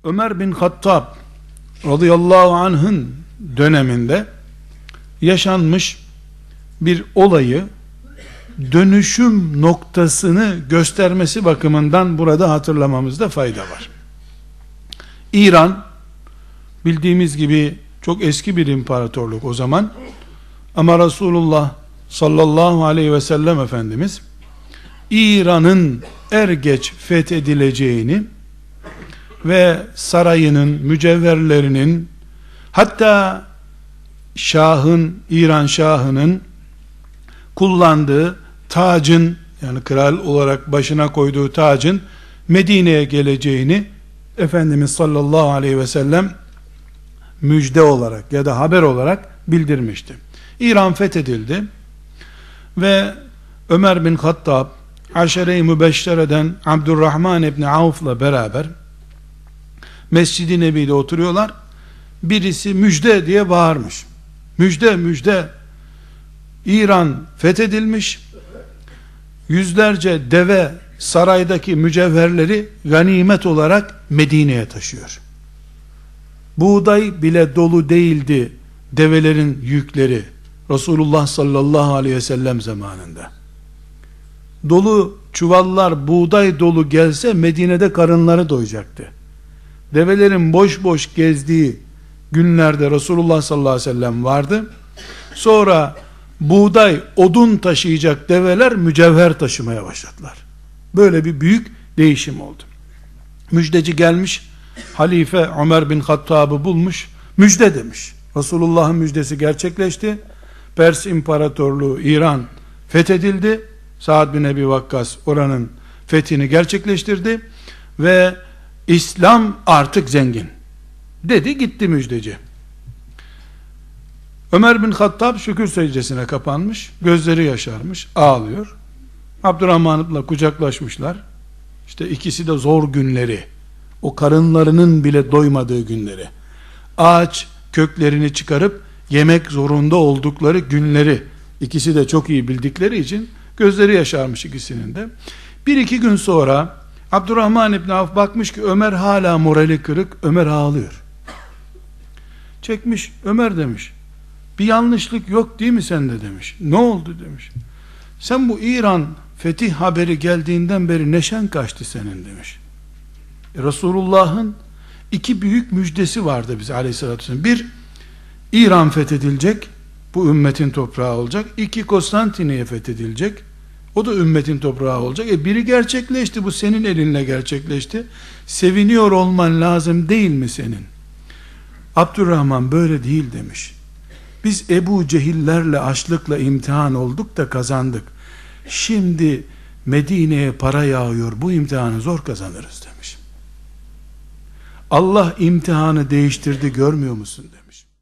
Ömer bin Hattab radıyallahu anh'ın döneminde yaşanmış bir olayı dönüşüm noktasını göstermesi bakımından burada hatırlamamızda fayda var. İran bildiğimiz gibi çok eski bir imparatorluk o zaman, ama Resulullah sallallahu aleyhi ve sellem Efendimiz İran'ın er geç fethedileceğini ve sarayının, mücevherlerinin, hatta İran Şahı'nın kullandığı tacın, yani kral olarak başına koyduğu tacın Medine'ye geleceğini Efendimiz sallallahu aleyhi ve sellem müjde olarak ya da haber olarak bildirmişti. İran fethedildi ve Ömer bin Hattab Aşere-i Mübeşşere'den Abdurrahman İbni Avf'la beraber Mescid-i Nebi'de oturuyorlar. Birisi müjde diye bağırmış. Müjde, müjde. İran fethedilmiş. Yüzlerce deve saraydaki mücevherleri ganimet olarak Medine'ye taşıyor. Buğday bile dolu değildi develerin yükleri Resulullah sallallahu aleyhi ve sellem zamanında. Dolu çuvallar buğday dolu gelse Medine'de karınları doyacaktı. Develerin boş boş gezdiği günlerde Resulullah sallallahu aleyhi ve sellem vardı. Sonra buğday, odun taşıyacak develer mücevher taşımaya başladılar. Böyle bir büyük değişim oldu. Müjdeci gelmiş, halife Ömer bin Hattab'ı bulmuş, müjde demiş. Resulullah'ın müjdesi gerçekleşti. Pers İmparatorluğu İran fethedildi. Sa'd bin Ebi Vakkas oranın fethini gerçekleştirdi ve İslam artık zengin dedi, gitti müjdeci. Ömer bin Hattab şükür secdesine kapanmış, gözleri yaşarmış, ağlıyor. Abdurrahman'la kucaklaşmışlar. İşte ikisi de zor günleri, o karınlarının bile doymadığı günleri, ağaç köklerini çıkarıp yemek zorunda oldukları günleri ikisi de çok iyi bildikleri için gözleri yaşarmış ikisinin de. Bir iki gün sonra Abdurrahman İbni Avf bakmış ki Ömer hala morali kırık, Ömer ağlıyor. Çekmiş, Ömer demiş, bir yanlışlık yok değil mi sende demiş. Ne oldu demiş. Sen bu İran fetih haberi geldiğinden beri neşen kaçtı senin demiş. Resulullah'ın iki büyük müjdesi vardı bize aleyhissalatü vesselam. Bir, İran fethedilecek, bu ümmetin toprağı olacak. İki, Konstantiniye fethedilecek, o da ümmetin toprağı olacak. Biri gerçekleşti, bu senin elinle gerçekleşti. Seviniyor olman lazım değil mi senin? Abdurrahman böyle değil demiş. Biz Ebu Cehillerle açlıkla imtihan olduk da kazandık. Şimdi Medine'ye para yağıyor, bu imtihanı zor kazanırız demiş. Allah imtihanı değiştirdi, görmüyor musun demiş.